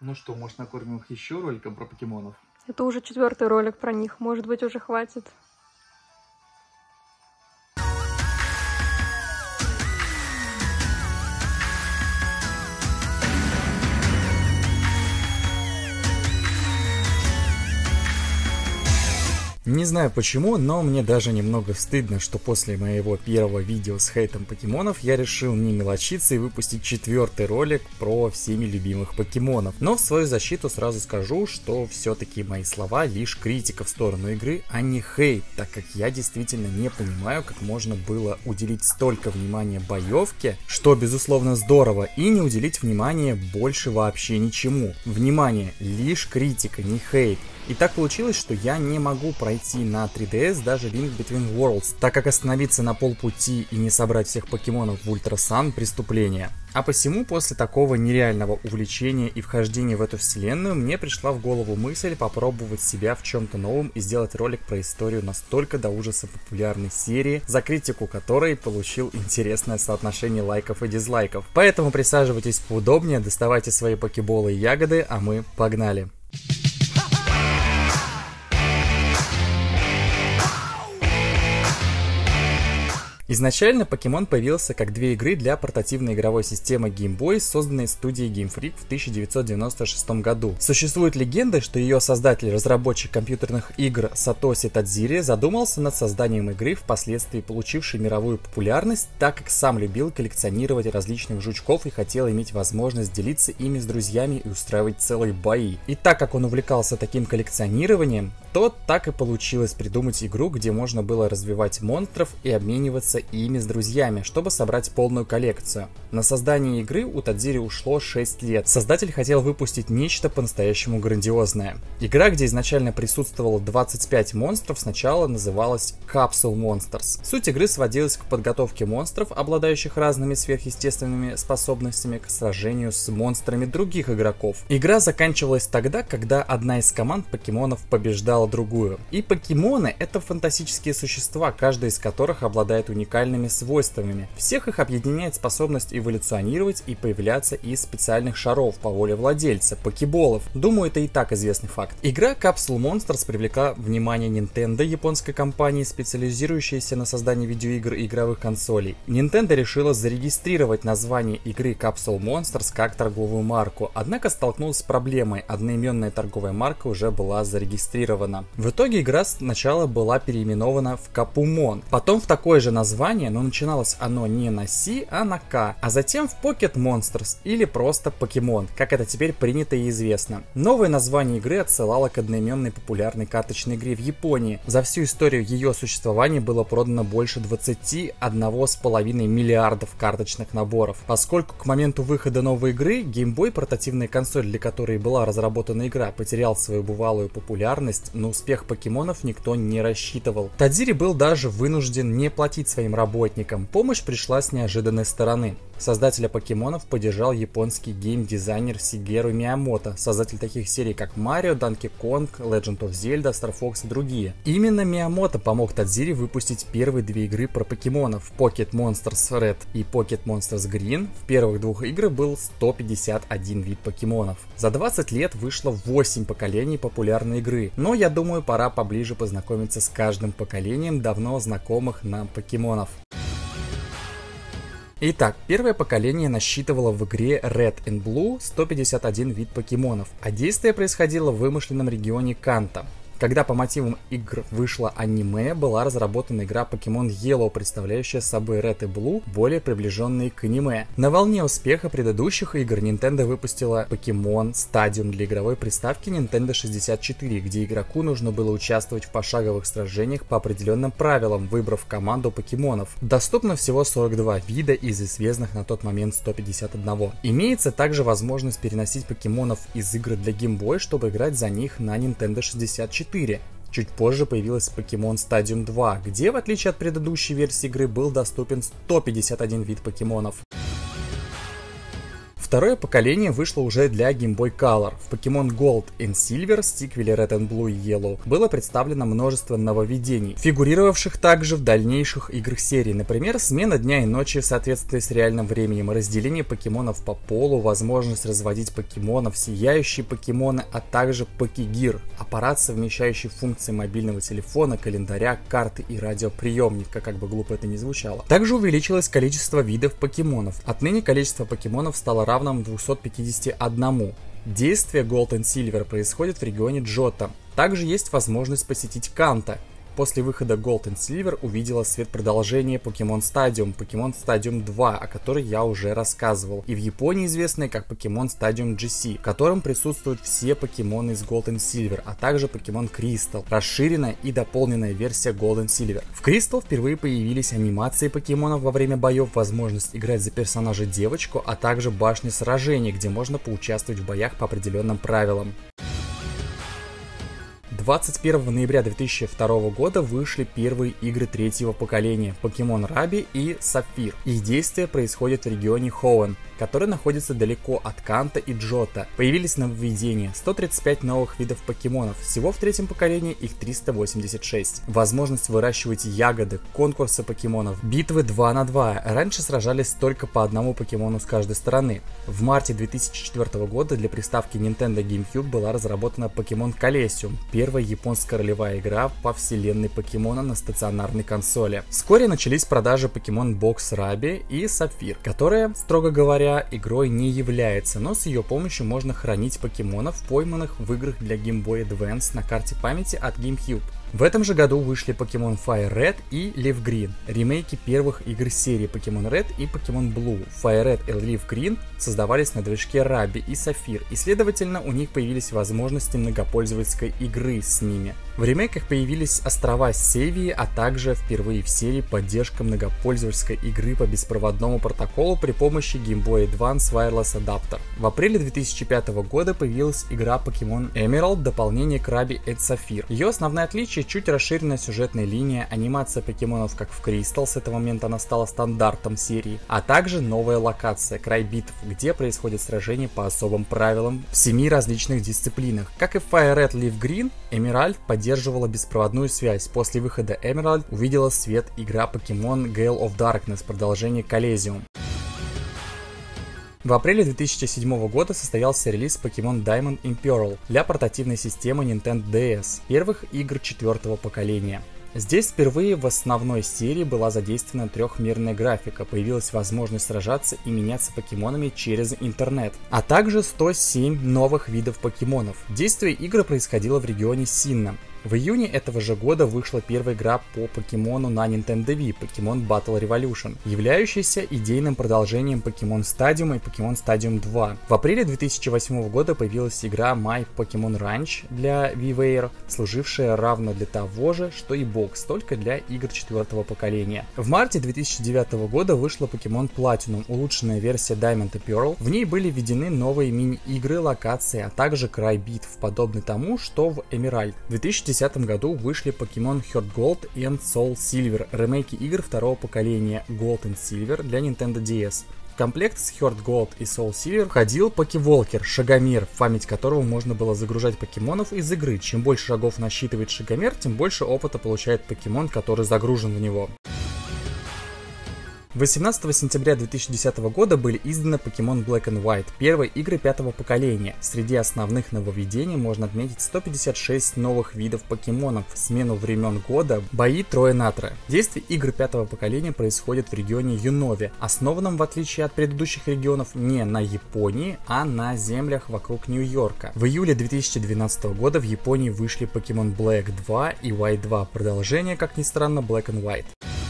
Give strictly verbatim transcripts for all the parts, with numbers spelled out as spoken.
Ну что, может, накормим их еще роликом про покемонов? Это уже четвертый ролик про них, может быть, уже хватит. Не знаю почему, но мне даже немного стыдно, что после моего первого видео с хейтом покемонов я решил не мелочиться и выпустить четвертый ролик про всеми любимых покемонов. Но в свою защиту сразу скажу, что все-таки мои слова лишь критика в сторону игры, а не хейт, так как я действительно не понимаю, как можно было уделить столько внимания боевке, что безусловно здорово, и не уделить внимания больше вообще ничему. Внимание, лишь критика, не хейт. И так получилось, что я не могу пройти на три ди эс даже Link Between Worlds, так как остановиться на полпути и не собрать всех покемонов в Ультра Сан — преступление. А посему, после такого нереального увлечения и вхождения в эту вселенную, мне пришла в голову мысль попробовать себя в чем-то новом и сделать ролик про историю настолько до ужаса популярной серии, за критику которой получил интересное соотношение лайков и дизлайков. Поэтому присаживайтесь поудобнее, доставайте свои покеболы и ягоды, а мы погнали! Изначально Pokemon появился как две игры для портативной игровой системы Game Boy, созданной студией Game Freak в тысяча девятьсот девяносто шестом году. Существует легенда, что ее создатель, разработчик компьютерных игр Сатоси Тадзири, задумался над созданием игры, впоследствии получившей мировую популярность, так как сам любил коллекционировать различных жучков и хотел иметь возможность делиться ими с друзьями и устраивать целые бои. И так как он увлекался таким коллекционированием, то так и получилось придумать игру, где можно было развивать монстров и обмениваться ими с друзьями, чтобы собрать полную коллекцию. На создание игры у Тадзири ушло шесть лет. Создатель хотел выпустить нечто по-настоящему грандиозное. Игра, где изначально присутствовало двадцать пять монстров, сначала называлась Capsule Monsters. Суть игры сводилась к подготовке монстров, обладающих разными сверхъестественными способностями, к сражению с монстрами других игроков. Игра заканчивалась тогда, когда одна из команд покемонов побеждала другую. И покемоны — это фантастические существа, каждый из которых обладает уникальными свойствами. Всех их объединяет способность эволюционировать и появляться из специальных шаров по воле владельца, покеболов. Думаю, это и так известный факт. Игра Capsule Monsters привлекла внимание Nintendo, японской компании, специализирующейся на создании видеоигр и игровых консолей. Nintendo решила зарегистрировать название игры Capsule Monsters как торговую марку, однако столкнулась с проблемой: одноименная торговая марка уже была зарегистрирована. В итоге игра сначала была переименована в Capumon, потом в такое же название, но начиналось оно не на C, а на K, а затем в Pocket Monsters или просто Покемон, как это теперь принято и известно. Новое название игры отсылало к одноименной популярной карточной игре в Японии. За всю историю ее существования было продано больше двадцати одного с половиной миллиардов карточных наборов. Поскольку к моменту выхода новой игры Game Boy, портативная консоль, для которой была разработана игра, потерял свою бывалую популярность, на успех покемонов никто не рассчитывал. Тадзири был даже вынужден не платить своим работникам. Помощь пришла с неожиданной стороны. Создателя покемонов поддержал японский геймдизайнер Сигеру Миямото, создатель таких серий как Марио, Donkey Kong, Legend of Zelda, Star Fox и другие. Именно Миямото помог Тадзири выпустить первые две игры про покемонов — Pocket Monsters Red и Pocket Monsters Green. В первых двух играх был сто пятьдесят один вид покемонов. За двадцать лет вышло восемь поколений популярной игры, но я думаю, пора поближе познакомиться с каждым поколением давно знакомых нам покемонов. Итак, первое поколение насчитывало в игре Red and Blue сто пятьдесят один вид покемонов, а действие происходило в вымышленном регионе Канто. Когда по мотивам игр вышло аниме, была разработана игра Pokemon Yellow, представляющая собой Red и Blue, более приближенные к аниме. На волне успеха предыдущих игр Nintendo выпустила Pokemon Stadium для игровой приставки Nintendo шестьдесят четыре, где игроку нужно было участвовать в пошаговых сражениях по определенным правилам, выбрав команду покемонов. Доступно всего сорок два вида из известных на тот момент ста пятидесяти одного. Имеется также возможность переносить покемонов из игр для Game Boy, чтобы играть за них на Nintendo шестьдесят четыре. Чуть позже появилась Pokemon Stadium два, где, в отличие от предыдущей версии игры, был доступен сто пятьдесят один вид покемонов. В Второе поколение вышло уже для Game Boy Color. В Pokemon Gold and Silver, сиквеле Red and Blue и Yellow, было представлено множество нововведений, фигурировавших также в дальнейших играх серии. Например, смена дня и ночи в соответствии с реальным временем, разделение покемонов по полу, возможность разводить покемонов, сияющие покемоны, а также Покигир, аппарат, совмещающий функции мобильного телефона, календаря, карты и радиоприемника, как бы глупо это ни звучало. Также увеличилось количество видов покемонов. Отныне количество покемонов стало равным двухсот пятидесяти одному. Действие Gold and Silver происходит в регионе Джота. Также есть возможность посетить Канто. После выхода Gold and Silver увидела свет продолжение Pokemon Stadium, Pokemon Stadium два, о которой я уже рассказывал, и в Японии известный как Pokemon Stadium джи си, в котором присутствуют все покемоны из Gold and Silver, а также Pokemon Crystal, расширенная и дополненная версия Gold and Silver. В Crystal впервые появились анимации покемонов во время боев, возможность играть за персонажа девочку, а также башня сражений, где можно поучаствовать в боях по определенным правилам. двадцать первого ноября две тысячи второго года вышли первые игры третьего поколения Pokemon Ruby и Sapphire. Их действие происходит в регионе Хоуэн, который находится далеко от Канто и Джота. Появились нововведения: сто тридцать пять новых видов покемонов, всего в третьем поколении их триста восемьдесят шесть. Возможность выращивать ягоды, конкурсы покемонов, битвы два на два. Раньше сражались только по одному покемону с каждой стороны. В марте две тысячи четвёртого года для приставки Nintendo GameCube была разработана Pokemon Colosseum, первая японская ролевая игра по вселенной покемона на стационарной консоли. Вскоре начались продажи Pokemon Box Ruby и Sapphire, которая, строго говоря, игрой не является, но с ее помощью можно хранить покемонов, пойманных в играх для Game Boy Advance на карте памяти от GameCube. В этом же году вышли Pokemon Fire Red и Leaf Green, ремейки первых игр серии Pokemon Red и Pokemon Blue. Fire Red и Leaf Green создавались на движке Ruby и Sapphire, и следовательно у них появились возможности многопользовательской игры с ними. В ремейках появились острова Севии, а также впервые в серии поддержка многопользовательской игры по беспроводному протоколу при помощи Game Boy Advance Wireless Adapter. В апреле две тысячи пятого года появилась игра Pokemon Emerald, дополнение к Ruby and Sapphire. Ее основное отличие — чуть расширенная сюжетная линия, анимация покемонов как в Crystal, с этого момента она стала стандартом серии, а также новая локация — край битв, где происходит сражение по особым правилам в семи различных дисциплинах. Как и в Fire Red Leaf Green, Emerald поддерживала беспроводную связь. После выхода Emerald увидела свет игра Pokemon Gale of Darkness, продолжение Colosseum. В апреле две тысячи седьмого года состоялся релиз Pokemon Diamond and Pearl для портативной системы Nintendo ди эс, первых игр четвертого поколения. Здесь впервые в основной серии была задействована трехмерная графика, появилась возможность сражаться и меняться покемонами через интернет, а также сто семь новых видов покемонов. Действие игры происходило в регионе Синна. В июне этого же года вышла первая игра по покемону на Nintendo Wii, Pokemon Battle Revolution, являющаяся идейным продолжением Pokemon Stadium и Pokemon Stadium два. В апреле две тысячи восьмого года появилась игра My Pokemon Ranch для WiiWare, служившая равно для того же, что и бокс, только для игр четвертого поколения. В марте две тысячи девятого года вышла Pokemon Platinum, улучшенная версия Diamond и Pearl. В ней были введены новые мини-игры, локации, а также край битв, подобный тому, что в Emerald. В две тысячи десятом году вышли Pokemon Heart Gold и Soul Silver, ремейки игр второго поколения Gold and Silver для Nintendo ди эс. В комплект с Heart Gold и Soul Silver входил Покеволкер, шагомер, в память которого можно было загружать покемонов из игры. Чем больше шагов насчитывает шагомер, тем больше опыта получает покемон, который загружен в него. восемнадцатого сентября две тысячи десятого года были изданы Pokemon Black and White, первые игры пятого поколения. Среди основных нововведений можно отметить сто пятьдесят шесть новых видов покемонов, смену времен года, бои трое на трое. Действие игр пятого поколения происходит в регионе Юнови, основанном, в отличие от предыдущих регионов, не на Японии, а на землях вокруг Нью-Йорка. В июле две тысячи двенадцатого года в Японии вышли Pokemon Black два и White два, продолжение, как ни странно, Black and White.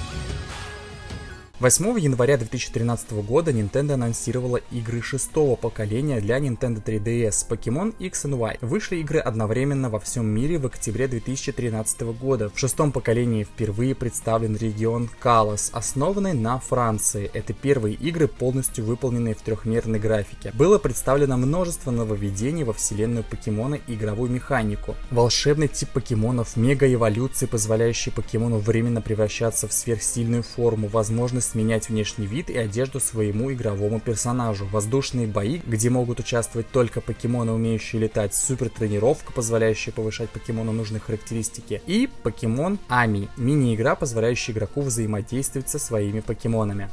восьмого января две тысячи тринадцатого года Nintendo анонсировала игры шестого поколения для Nintendo три ди эс Pokemon X and Y. Вышли игры одновременно во всем мире в октябре две тысячи тринадцатого года. В шестом поколении впервые представлен регион Калос, основанный на Франции. Это первые игры, полностью выполненные в трехмерной графике. Было представлено множество нововведений во вселенную покемона и игровую механику. Волшебный тип покемонов, мега-эволюции, позволяющие покемону временно превращаться в сверхсильную форму, возможность возможность менять внешний вид и одежду своему игровому персонажу, воздушные бои, где могут участвовать только покемоны, умеющие летать, супер тренировка, позволяющая повышать покемону нужные характеристики, и покемон Ами, мини-игра, позволяющая игроку взаимодействовать со своими покемонами.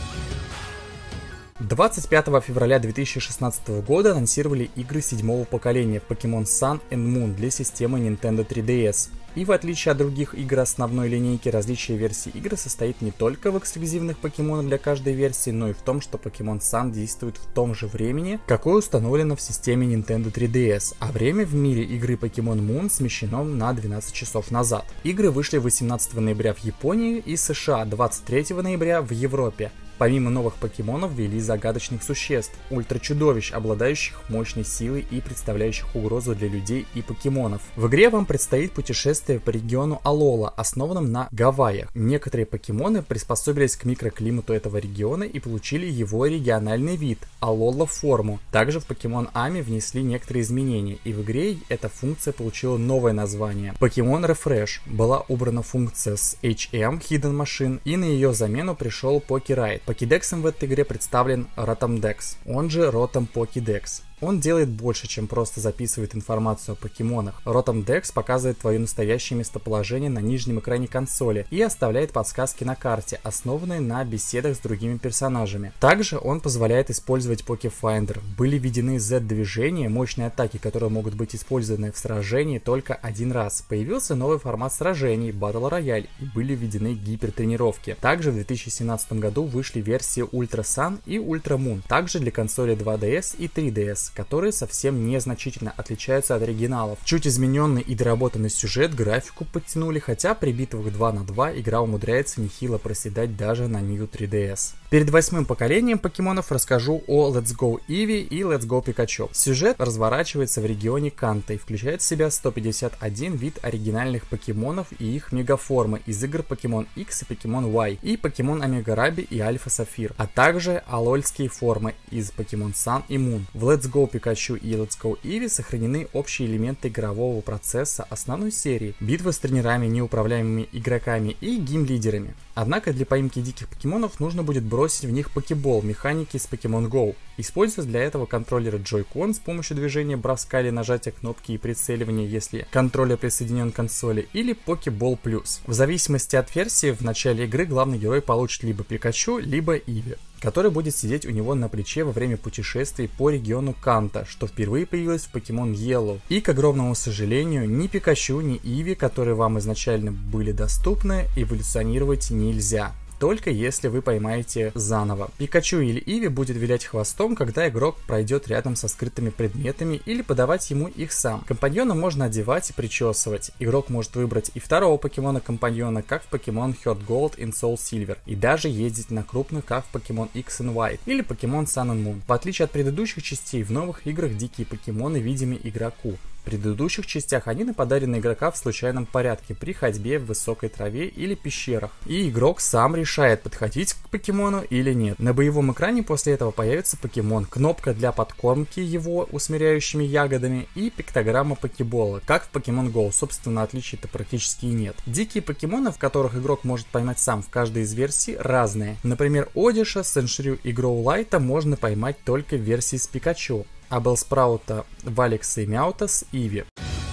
двадцать пятого февраля две тысячи шестнадцатого года анонсировали игры седьмого поколения Pokemon Sun and Moon для системы Nintendo три ди эс. И в отличие от других игр основной линейки, различие версий игры состоит не только в эксклюзивных покемонах для каждой версии, но и в том, что Pokemon Sun действует в том же времени, какое установлено в системе Nintendo три ди эс, а время в мире игры Pokemon Moon смещено на двенадцать часов назад. Игры вышли восемнадцатого ноября в Японии и США, двадцать третьего ноября в Европе. Помимо новых покемонов ввели загадочных существ, ультрачудовищ, обладающих мощной силой и представляющих угрозу для людей и покемонов. В игре вам предстоит путешествие по региону Алола, основанном на Гавайях. Некоторые покемоны приспособились к микроклимату этого региона и получили его региональный вид – Алола-форму. Также в Pokemon Ами внесли некоторые изменения, и в игре эта функция получила новое название. Pokemon Refresh. Была убрана функция с эйч эм Hidden Machine, и на ее замену пришел Pokeride. Покедексом в этой игре представлен Rotom Dex, он же Rotom Pokédex. Он делает больше, чем просто записывает информацию о покемонах. Rotom Dex показывает твое настоящее местоположение на нижнем экране консоли и оставляет подсказки на карте, основанные на беседах с другими персонажами. Также он позволяет использовать Pokefinder. Были введены Z-движения, мощные атаки, которые могут быть использованы в сражении только один раз. Появился новый формат сражений Battle Royale и были введены гипертренировки. Также в две тысячи семнадцатом году вышли версии Ultra Sun и Ultra Moon, также для консоли два ди эс и три ди эс, которые совсем незначительно отличаются от оригиналов. Чуть измененный и доработанный сюжет, графику подтянули, хотя при битвах два на два игра умудряется нехило проседать даже на New три ди эс. Перед восьмым поколением покемонов расскажу о Let's Go Eevee и Let's Go Pikachu. Сюжет разворачивается в регионе Канто и включает в себя сто пятьдесят один вид оригинальных покемонов и их мегаформы из игр Pokemon X и Pokemon Y, и Pokemon Omega Ruby и Alpha Sapphire, а также алольские формы из Pokemon Sun и Moon. В Let's Go Pikachu и Let's Go Eevee сохранены общие элементы игрового процесса основной серии, битвы с тренерами, неуправляемыми игроками и геймлидерами. Однако для поимки диких покемонов нужно будет бросить в них покебол, механики из Pokemon Go. Используя для этого контроллеры Joy-Con с помощью движения броска или нажатия кнопки и прицеливания, если контроллер присоединен к консоли, или Pokeball Plus. В зависимости от версии, в начале игры главный герой получит либо Пикачу, либо Eevee, который будет сидеть у него на плече во время путешествий по региону Канто, что впервые появилось в Pokemon Yellow. И, к огромному сожалению, ни Пикачу, ни Eevee, которые вам изначально были доступны, эволюционировать нельзя. Только если вы поймаете заново. Пикачу или Иви будет вилять хвостом, когда игрок пройдет рядом со скрытыми предметами, или подавать ему их сам. Компаньона можно одевать и причесывать. Игрок может выбрать и второго покемона-компаньона, как в Pokemon Heart Gold и Soul Silver, и даже ездить на крупных, как в Pokemon X and Y или Pokemon Sun and Moon. В отличие от предыдущих частей, в новых играх дикие покемоны видимы игроку. В предыдущих частях они нападали на игрока в случайном порядке при ходьбе в высокой траве или пещерах, и игрок сам решает, подходить к покемону или нет. На боевом экране после этого появится покемон, кнопка для подкормки его усмиряющими ягодами и пиктограмма покебола, как в Pokemon Go. Собственно, отличий-то практически и нет. Дикие покемоны, в которых игрок может поймать сам в каждой из версий, разные. Например, Одиша, Сеншрю и Гроулайта можно поймать только в версии с Пикачу, а Белспраута, Валекса и Мяута с Иви.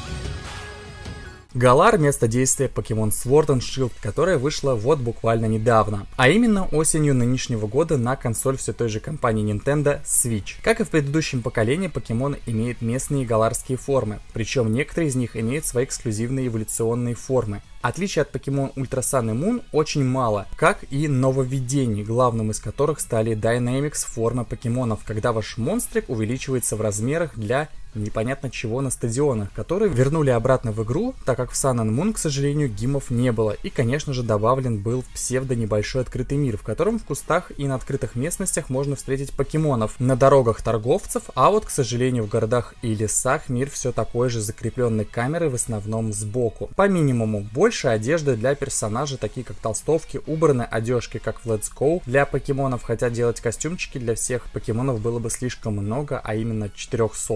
Галар — место действия Pokemon Sword and Shield, которая вышла вот буквально недавно, а именно осенью нынешнего года на консоль все той же компании Nintendo Switch. Как и в предыдущем поколении, покемоны имеют местные галарские формы, причем некоторые из них имеют свои эксклюзивные эволюционные формы. Отличий от Pokemon Ultra Sun и Moon очень мало, как и нововведений, главным из которых стали Dynamics формы покемонов, когда ваш монстрик увеличивается в размерах для непонятно чего на стадионах, которые вернули обратно в игру, так как в Sun and Moon, к сожалению, гимов не было. И, конечно же, добавлен был псевдо-небольшой открытый мир, в котором в кустах и на открытых местностях можно встретить покемонов, на дорогах торговцев, а вот, к сожалению, в городах и лесах мир все такой же, закрепленной камерой, в основном сбоку. По минимуму, больше одежды для персонажей, такие как толстовки, убраны одежки, как в Let's Go для покемонов, хотя делать костюмчики для всех покемонов было бы слишком много, а именно четыреста. Но по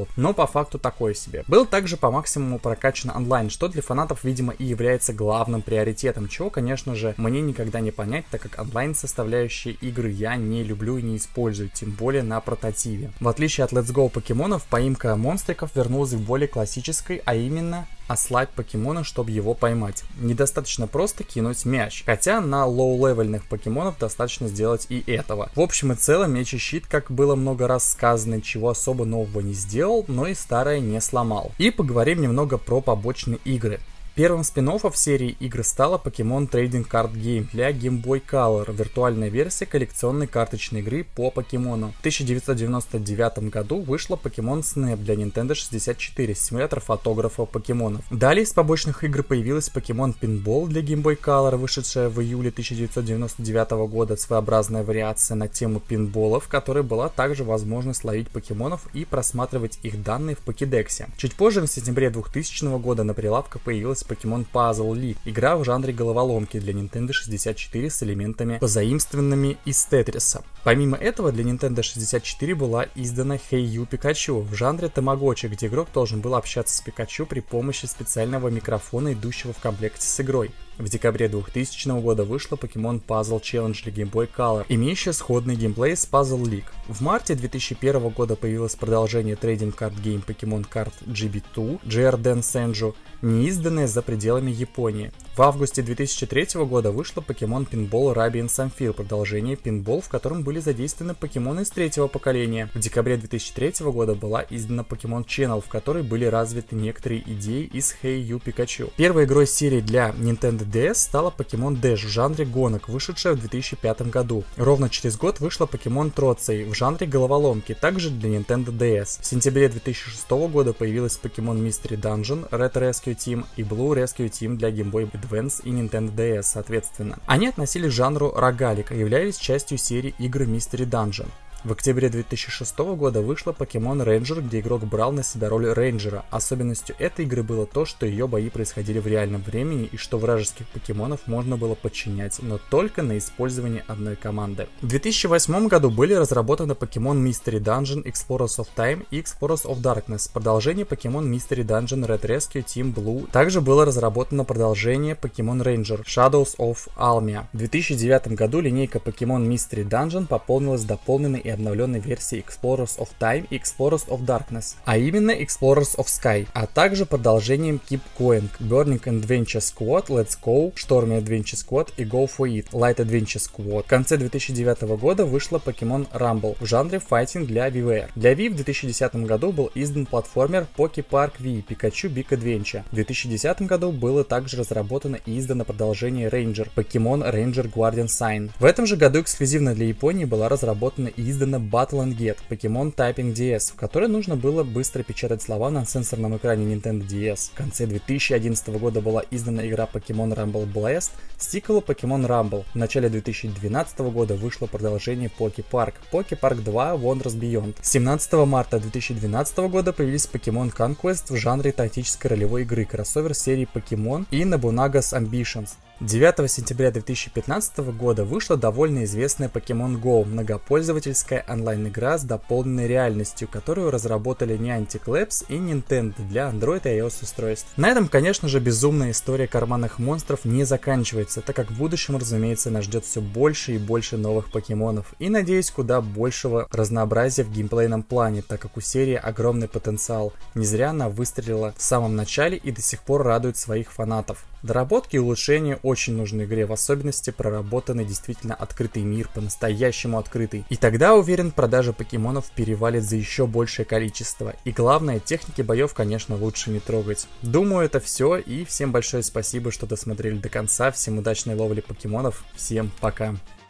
по факту такое себе. Был также по максимуму прокачан онлайн, что для фанатов, видимо, и является главным приоритетом, чего, конечно же, мне никогда не понять, так как онлайн составляющие игры я не люблю и не использую, тем более на портативе. В отличие от Let's Go покемонов, поимка монстриков вернулась к более классической, а именно ослабь покемона, чтобы его поймать. Недостаточно просто кинуть мяч, хотя на лоу-левельных покемонов достаточно сделать и этого. В общем и целом, меч и щит, как было много раз сказано, ничего особо нового не сделал, но и старое не сломал. И поговорим немного про побочные игры. Первым спин-оффом серии игр стала Pokemon Trading Card Game для Game Boy Color, виртуальная версия коллекционной карточной игры по покемону. В тысяча девятьсот девяносто девятом году вышла Pokemon Snap для Nintendo шестьдесят четыре, симулятор фотографа покемонов. Далее из побочных игр появилась Pokemon Pinball для Game Boy Color, вышедшая в июле тысяча девятьсот девяносто девятого года, своеобразная вариация на тему пинбола, в которой была также возможность ловить покемонов и просматривать их данные в покедексе. Чуть позже, в сентябре двухтысячного года, на прилавках появилась Pokemon Puzzle League, игра в жанре головоломки для Nintendo шестьдесят четыре с элементами, позаимствованными из Тетриса. Помимо этого, для Nintendo шестьдесят четыре была издана Hey You Pikachu в жанре тамагочи, где игрок должен был общаться с Пикачу при помощи специального микрофона, идущего в комплекте с игрой. В декабре двухтысячного года вышла Pokemon Puzzle Challenge для Game Boy Color, имеющая сходный геймплей с Puzzle League. В марте две тысячи первого года появилось продолжение Trading Card Game Pokemon Card джи би два Джиарден Сенджу, неизданное за пределами Японии. В августе две тысячи третьего года вышла Pokemon Pinball Ruby and Sapphire, продолжение Pinball, в котором были задействованы покемоны из третьего поколения. В декабре две тысячи третьего года была издана Pokemon Channel, в которой были развиты некоторые идеи из Hey You Pikachu. Первой игрой серии для Nintendo ди эс стала Pokemon Dash в жанре гонок, вышедшая в две тысячи пятом году. Ровно через год вышла Pokemon Trotsey в жанре головоломки, также для Nintendo ди эс. В сентябре две тысячи шестого года появилась Pokemon Mystery Dungeon, Red Rescue Team и Blue Rescue Team для Game Boy Advance и Nintendo ди эс, соответственно. Они относились к жанру рогалик и являлись частью серии игр Mystery Dungeon. В октябре две тысячи шестого года вышла Pokemon Ranger, где игрок брал на себя роль рейнджера. Особенностью этой игры было то, что ее бои происходили в реальном времени и что вражеских покемонов можно было подчинять, но только на использование одной команды. В две тысячи восьмом году были разработаны Pokemon Mystery Dungeon Explorers of Time и Explorers of Darkness. Продолжение Pokemon Mystery Dungeon Red Rescue Team Blue. Также было разработано продолжение Pokemon Ranger Shadows of Almia. В две тысячи девятом году линейка Pokemon Mystery Dungeon пополнилась дополненной и обновленной версии Explorers of Time и Explorers of Darkness, а именно Explorers of Sky, а также продолжением Keep Going, Burning Adventure Squad, Let's Go, Stormy Adventure Squad и Go For It, Light Adventure Squad. В конце две тысячи девятого года вышла Pokemon Rumble в жанре файтинг для WiiWare. Для Wii в две тысячи десятом году был издан платформер Poke Park Wii Pikachu Big Adventure. В две тысячи десятом году было также разработано и издано продолжение Ranger Pokemon Ranger Guardian Sign. В этом же году эксклюзивно для Японии была разработана и издана Battle and Get Pokemon Typing ди эс, в которой нужно было быстро печатать слова на сенсорном экране Nintendo ди эс. В конце две тысячи одиннадцатого года была издана игра Pokemon Rumble Blast, сиквел Pokemon Rumble. В начале две тысячи двенадцатого года вышло продолжение Poke Park, Poke Park два Wonders Beyond. семнадцатого марта две тысячи двенадцатого года появились Pokemon Conquest в жанре тактической ролевой игры, кроссовер серии Pokemon и Nobunaga's Ambitions. девятого сентября две тысячи пятнадцатого года вышла довольно известная Pokemon Go, многопользовательская онлайн-игра с дополненной реальностью, которую разработали Niantic Labs и Nintendo для Android и iOS устройств. На этом, конечно же, безумная история карманных монстров не заканчивается, так как в будущем, разумеется, нас ждет все больше и больше новых покемонов, и, надеюсь, куда большего разнообразия в геймплейном плане, так как у серии огромный потенциал. Не зря она выстрелила в самом начале и до сих пор радует своих фанатов. Доработки и улучшения очень нужны игре, в особенности проработанный действительно открытый мир, по-настоящему открытый. И тогда, уверен, продажа покемонов перевалит за еще большее количество. И главное, техники боев, конечно, лучше не трогать. Думаю, это все, и всем большое спасибо, что досмотрели до конца. Всем удачной ловли покемонов, всем пока!